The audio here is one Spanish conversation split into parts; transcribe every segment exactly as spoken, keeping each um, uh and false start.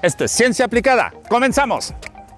Esto es Ciencia Aplicada. ¡Comenzamos!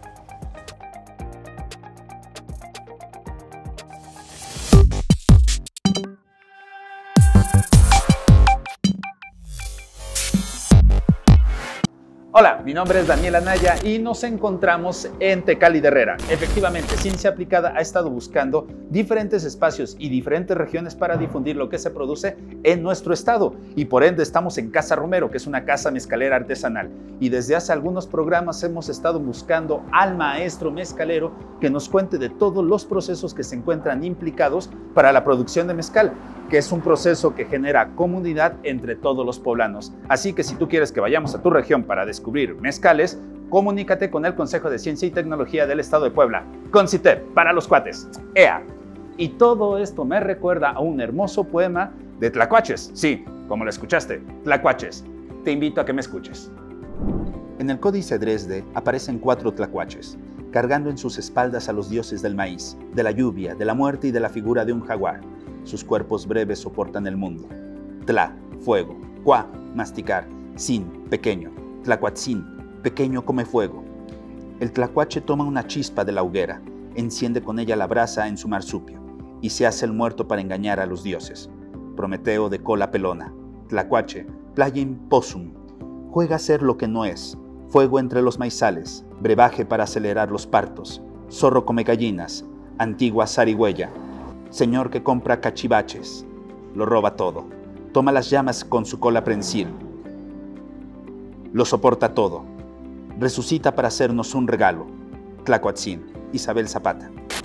Hola, mi nombre es Daniel Anaya y nos encontramos en Tecali de Herrera. Efectivamente, Ciencia Aplicada ha estado buscando diferentes espacios y diferentes regiones para difundir lo que se produce en nuestro estado. Y por ende estamos en Casa Romero, que es una casa mezcalera artesanal. Y desde hace algunos programas hemos estado buscando al maestro mezcalero que nos cuente de todos los procesos que se encuentran implicados para la producción de mezcal, que es un proceso que genera comunidad entre todos los poblanos. Así que si tú quieres que vayamos a tu región para descubrir mezcales, comunícate con el Consejo de Ciencia y Tecnología del Estado de Puebla, CONCITEP, para los cuates, E A. Y todo esto me recuerda a un hermoso poema de Tlacuaches. Sí, como lo escuchaste, Tlacuaches. Te invito a que me escuches. En el Códice Dresde aparecen cuatro tlacuaches, cargando en sus espaldas a los dioses del maíz, de la lluvia, de la muerte y de la figura de un jaguar. Sus cuerpos breves soportan el mundo. Tla, fuego. Cua, masticar. Sin, pequeño. Tlacuatzin, pequeño come fuego. El tlacuache toma una chispa de la hoguera, enciende con ella la brasa en su marsupio, y se hace el muerto para engañar a los dioses. Prometeo de cola pelona. Tlacuache, playim possum. Juega a ser lo que no es. Fuego entre los maizales. Brebaje para acelerar los partos. Zorro come gallinas. Antigua zarigüeya. Señor que compra cachivaches, lo roba todo, toma las llamas con su cola prensil, lo soporta todo, resucita para hacernos un regalo. Tlacuatzin, Isabel Zapata.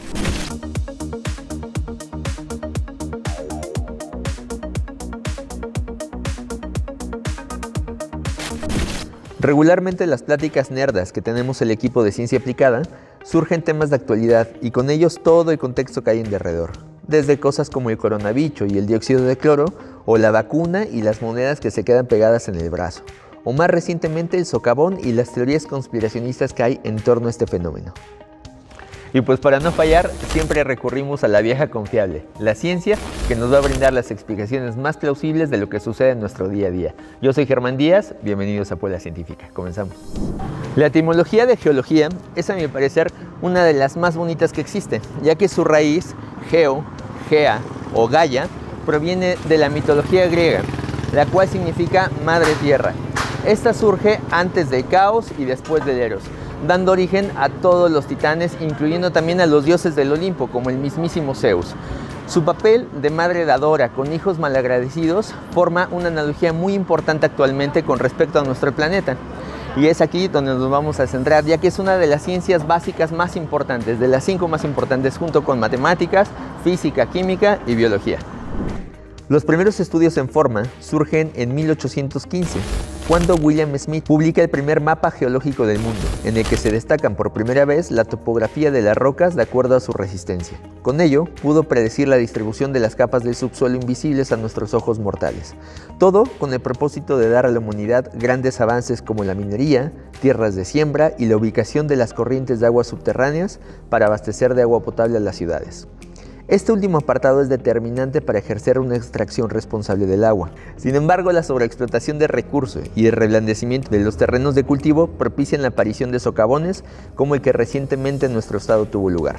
Regularmente en las pláticas nerdas que tenemos el equipo de Ciencia Aplicada, surgen temas de actualidad y con ellos todo el contexto que hay en derredor. Desde cosas como el coronavirus y el dióxido de cloro, o la vacuna y las monedas que se quedan pegadas en el brazo, o más recientemente el socavón y las teorías conspiracionistas que hay en torno a este fenómeno. Y pues para no fallar, siempre recurrimos a la vieja confiable, la ciencia, que nos va a brindar las explicaciones más plausibles de lo que sucede en nuestro día a día. Yo soy Germán Díaz, bienvenidos a Puebla Científica. Comenzamos. La etimología de geología es, a mi parecer, una de las más bonitas que existe, ya que su raíz, geo, gea o Gaia, proviene de la mitología griega, la cual significa madre tierra. Esta surge antes del caos y después del Eros, dando origen a todos los titanes, incluyendo también a los dioses del Olimpo, como el mismísimo Zeus. Su papel de madre dadora con hijos malagradecidos forma una analogía muy importante actualmente con respecto a nuestro planeta. Y es aquí donde nos vamos a centrar, ya que es una de las ciencias básicas más importantes, de las cinco más importantes, junto con matemáticas, física, química y biología. Los primeros estudios en forma surgen en mil ochocientos quince, cuando William Smith publica el primer mapa geológico del mundo, en el que se destacan por primera vez la topografía de las rocas de acuerdo a su resistencia. Con ello, pudo predecir la distribución de las capas del subsuelo invisibles a nuestros ojos mortales. Todo con el propósito de dar a la humanidad grandes avances como la minería, tierras de siembra y la ubicación de las corrientes de aguas subterráneas para abastecer de agua potable a las ciudades. Este último apartado es determinante para ejercer una extracción responsable del agua. Sin embargo, la sobreexplotación de recursos y el reblandecimiento de los terrenos de cultivo propician la aparición de socavones como el que recientemente en nuestro estado tuvo lugar.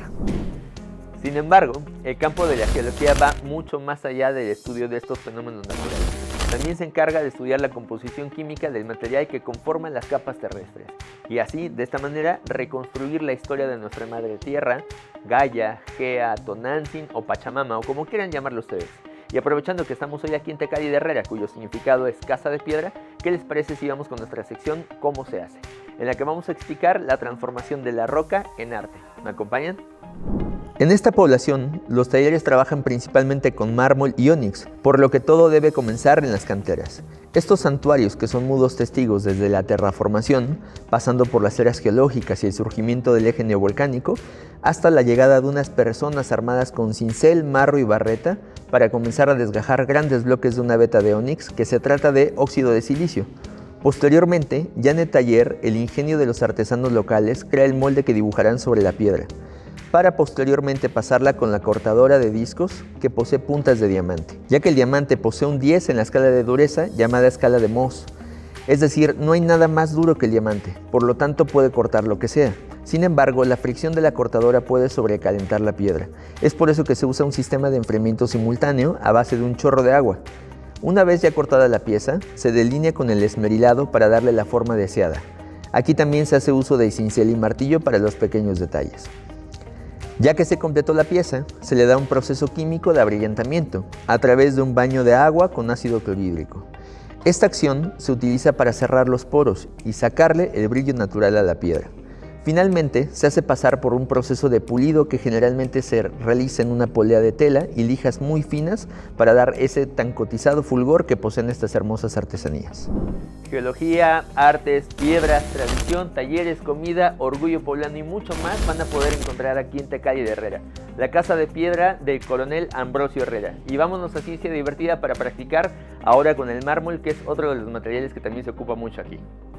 Sin embargo, el campo de la geología va mucho más allá del estudio de estos fenómenos naturales. También se encarga de estudiar la composición química del material que conforman las capas terrestres y así, de esta manera, reconstruir la historia de nuestra madre tierra, Gaia, Gea, Tonantzin o Pachamama, o como quieran llamarlo ustedes. Y aprovechando que estamos hoy aquí en Tecali de Herrera, cuyo significado es casa de piedra, ¿qué les parece si vamos con nuestra sección ¿Cómo se hace?, en la que vamos a explicar la transformación de la roca en arte? ¿Me acompañan? En esta población, los talleres trabajan principalmente con mármol y ónix, por lo que todo debe comenzar en las canteras. Estos santuarios, que son mudos testigos desde la terraformación, pasando por las eras geológicas y el surgimiento del eje neovolcánico, hasta la llegada de unas personas armadas con cincel, marro y barreta para comenzar a desgajar grandes bloques de una veta de ónix, que se trata de óxido de silicio. Posteriormente, ya en el taller, el ingenio de los artesanos locales crea el molde que dibujarán sobre la piedra, para posteriormente pasarla con la cortadora de discos que posee puntas de diamante, ya que el diamante posee un diez en la escala de dureza llamada escala de Mohs. Es decir, no hay nada más duro que el diamante, por lo tanto puede cortar lo que sea. Sin embargo, la fricción de la cortadora puede sobrecalentar la piedra. Es por eso que se usa un sistema de enfriamiento simultáneo a base de un chorro de agua. Una vez ya cortada la pieza, se delinea con el esmerilado para darle la forma deseada. Aquí también se hace uso de cincel y martillo para los pequeños detalles. Ya que se completó la pieza, se le da un proceso químico de abrillantamiento a través de un baño de agua con ácido clorhídrico. Esta acción se utiliza para cerrar los poros y sacarle el brillo natural a la piedra. Finalmente, se hace pasar por un proceso de pulido que generalmente se realiza en una polea de tela y lijas muy finas para dar ese tan cotizado fulgor que poseen estas hermosas artesanías. Geología, artes, piedras, tradición, talleres, comida, orgullo poblano y mucho más van a poder encontrar aquí en Tecali de Herrera, la casa de piedra del coronel Ambrosio Herrera. Y vámonos a ciencia divertida para practicar ahora con el mármol, que es otro de los materiales que también se ocupa mucho aquí.